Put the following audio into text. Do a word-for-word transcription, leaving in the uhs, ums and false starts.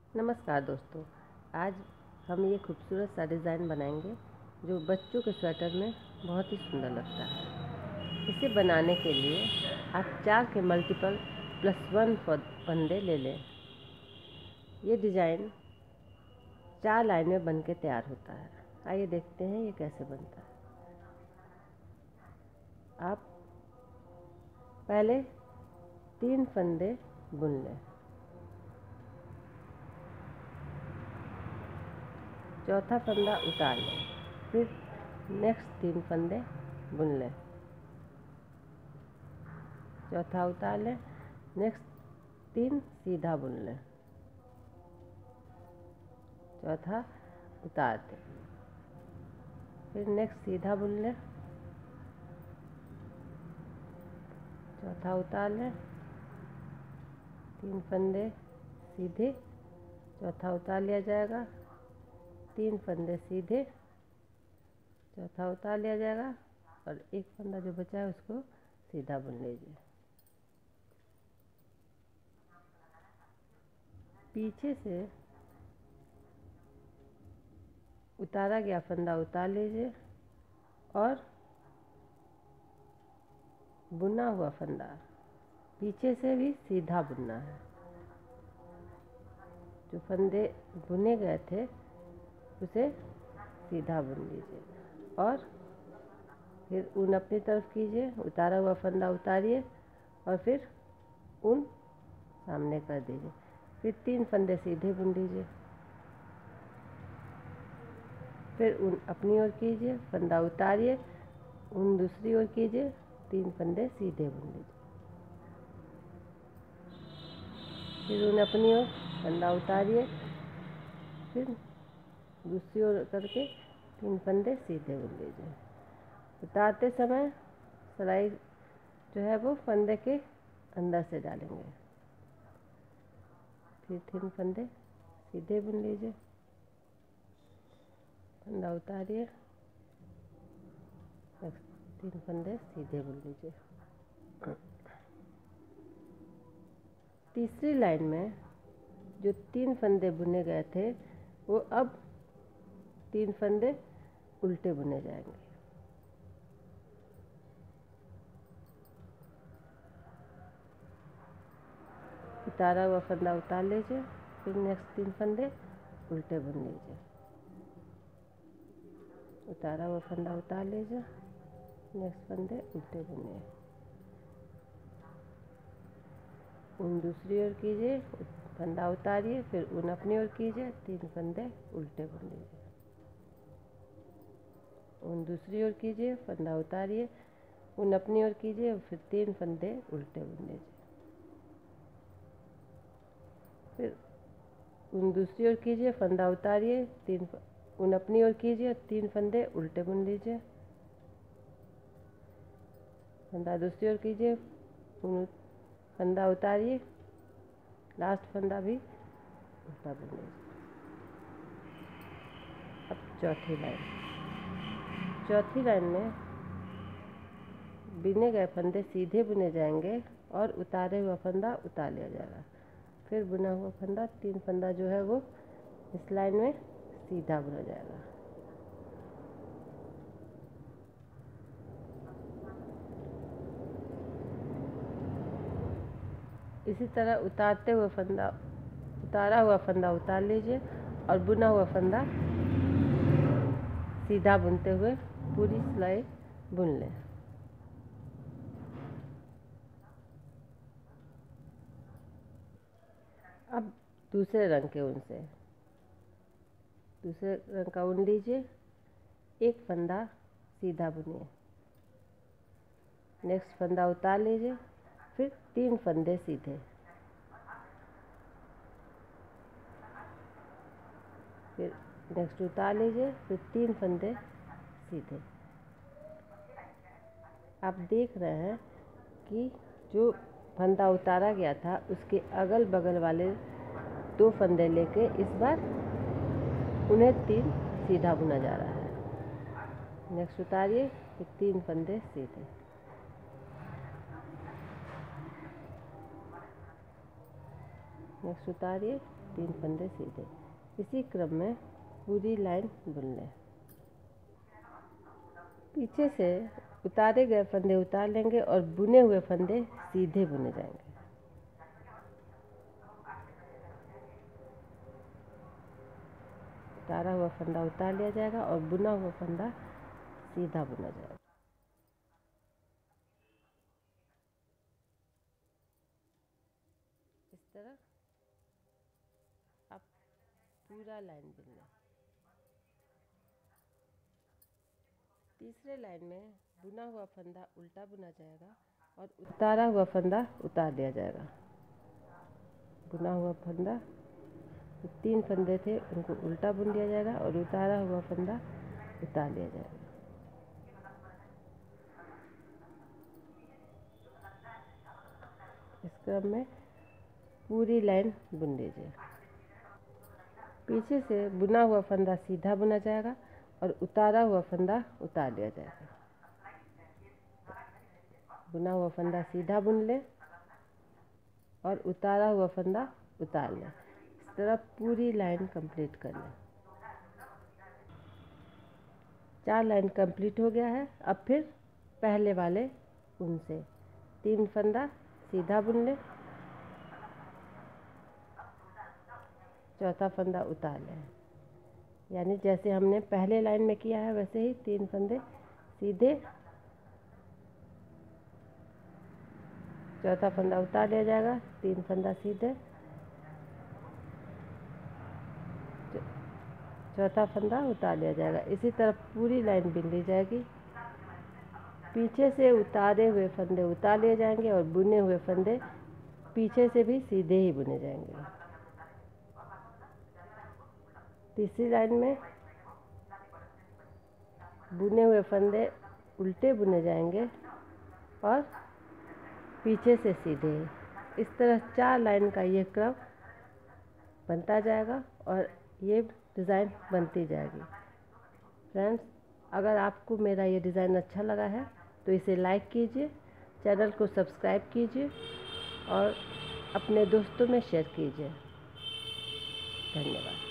नमस्कार दोस्तों, आज हम ये खूबसूरत सा डिज़ाइन बनाएंगे जो बच्चों के स्वेटर में बहुत ही सुंदर लगता है। इसे बनाने के लिए आप चार के मल्टीपल प्लस वन फंदे ले लें। ये डिज़ाइन चार लाइन में बन के तैयार होता है। आइए देखते हैं ये कैसे बनता है। आप पहले तीन फंदे बुन लें, चौथा फंदा उतार लें, फिर नेक्स्ट तीन फंदे बुन लें, चौथा उतार लें, नेक्स्ट तीन सीधा बुन लें, चौथा उतार दें, फिर नेक्स्ट सीधा बुन लें, चौथा उतार लें, तीन फंदे सीधे, चौथा उतार लिया जाएगा, तीन फंदे सीधे, चौथा उतार लिया जाएगा और एक फंदा जो बचा है उसको सीधा बुन लीजिए। पीछे से उतारा गया फंदा उतार लीजिए और बुना हुआ फंदा पीछे से भी सीधा बुनना है। जो फंदे बुने गए थे उसे सीधा बुन लीजिए और फिर ऊन अपनी तरफ कीजिए, उतारा हुआ फंदा उतारिए और फिर ऊन सामने कर दीजिए। फिर तीन फंदे सीधे बुन लीजिए, फिर ऊन अपनी ओर कीजिए, फंदा उतारिए, ऊन दूसरी ओर कीजिए, तीन फंदे सीधे बुन लीजिए, फिर ऊन अपनी ओर, फंदा उतारिए, फिर दूसरी ओर करके तीन फंदे सीधे बुन लीजिए। उतारते समय सिलाई जो है वो फंदे के अंदर से डालेंगे। फिर तीन फंदे सीधे बुन लीजिए, फंदा उतारिए, तीन फंदे सीधे बुन लीजिए। तीसरी लाइन में जो तीन फंदे बुने गए थे वो अब तीन फंदे उल्टे बुने जाएंगे। उतारा हुआ फंदा उतार लीजिए, फिर नेक्स्ट तीन फंदे उल्टे बुन लीजिए, उतारा हुआ फंदा उतार लीजिए, नेक्स्ट फंदे उल्टे बुनिए, ऊन दूसरी ओर कीजिए, फंदा उतारिए, फिर ऊन अपनी ओर कीजिए, तीन फंदे उल्टे बुन लीजिए, ऊन दूसरी ओर कीजिए, फंदा उतारिए, ऊन अपनी ओर कीजिए, फिर तीन फंदे उल्टे बुन लीजिए, फिर ऊन दूसरी ओर कीजिए, फंदा उतारिए, तीन ऊन अपनी ओर कीजिए, तीन फंदे उल्टे बुन लीजिए, फंदा दूसरी ओर कीजिए, ऊन फंदा उतारिए, लास्ट फंदा भी उल्टा बुन लीजिए। अब चौथी लाइन, चौथी लाइन में बुने गए फंदे सीधे बुने जाएंगे और उतारे हुआ फंदा उतार लिया जाएगा। फिर बुना हुआ फंदा तीन फंदा जो है वो इस लाइन में सीधा बुना जाएगा। इसी तरह उतारते हुए फंदा उतारा हुआ फंदा उतार लीजिए और बुना हुआ फंदा सीधा बुनते हुए पूरी सिलाई बुन लें। अब दूसरे रंग के ऊन से दूसरे रंग का ऊन लीजिए, एक फंदा सीधा बुनिए, नेक्स्ट फंदा उतार लीजिए, फिर तीन फंदे सीधे, फिर नेक्स्ट उतार लीजिए, फिर तीन फंदे सीधे। आप देख रहे हैं कि जो फंदा उतारा गया था उसके अगल बगल वाले दो फंदे लेके इस बार उन्हें तीन सीधा बुना जा रहा है। नेक्स्ट उतारिए, फिर तीन फंदे सीधे, नेक्स्ट उतारिए, तीन फंदे सीधे। इसी क्रम में पूरी लाइन बुन लें। पीछे से उतारे गए फंदे उतार लेंगे और बुने हुए फंदे सीधे बुने जाएंगे। उतारा हुआ फंदा उतार लिया जाएगा और बुना हुआ फंदा सीधा बुना जाएगा। इस तरह आप पूरा लाइन बुन लें। तीसरे लाइन में बुना हुआ फंदा उल्टा बुना जाएगा और उतारा हुआ फंदा उतार दिया जाएगा। बुना हुआ फंदा, तीन फंदे थे उनको उल्टा बुन दिया जाएगा और उतारा हुआ फंदा उतार लिया जाएगा। इस क्रम में पूरी लाइन बुन लीजिए। पीछे से बुना हुआ फंदा सीधा बुना जाएगा और उतारा हुआ फंदा उतार लिया जाएगा। बुना हुआ फंदा सीधा बुन लें और उतारा हुआ फंदा उतार लें। इस तरह पूरी लाइन कंप्लीट कर लें। चार लाइन कंप्लीट हो गया है। अब फिर पहले वाले ऊन से तीन फंदा सीधा बुन लें, चौथा फंदा उतार लें। यानी जैसे हमने पहले लाइन में किया है वैसे ही तीन फंदे सीधे, चौथा फंदा उतार लिया जाएगा, तीन फंदा सीधे, चौथा फंदा उतार लिया जाएगा। इसी तरह पूरी लाइन बुन ली जाएगी। पीछे से उतारे हुए फंदे उतार लिए जाएंगे और बुने हुए फंदे पीछे से भी सीधे ही बुने जाएंगे। तीसरी लाइन में बुने हुए फंदे उल्टे बुने जाएंगे और पीछे से सीधे। इस तरह चार लाइन का ये क्रम बनता जाएगा और ये डिज़ाइन बनती जाएगी। फ्रेंड्स, अगर आपको मेरा ये डिज़ाइन अच्छा लगा है तो इसे लाइक कीजिए, चैनल को सब्सक्राइब कीजिए और अपने दोस्तों में शेयर कीजिए। धन्यवाद।